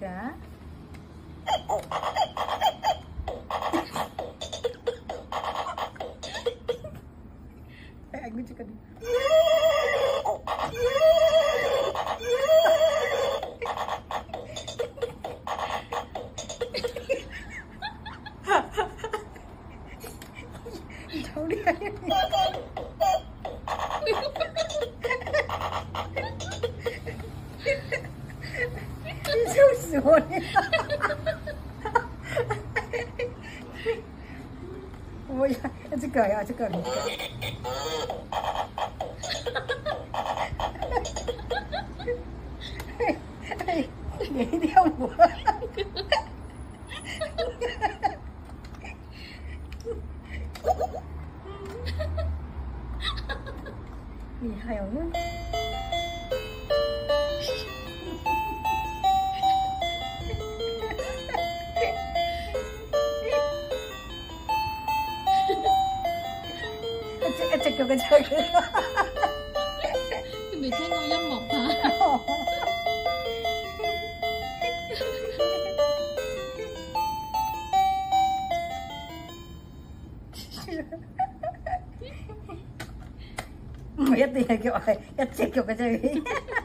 噶。Anh mới chưa cần đi. Cháu đi anh.笑死我了！我呀，这个呀，这个。哎，你跳舞。厉害哦！一隻腳嘅唱嘅， 佢未聽過音樂吧？ 唔係一定係腳，係一隻腳嘅啫。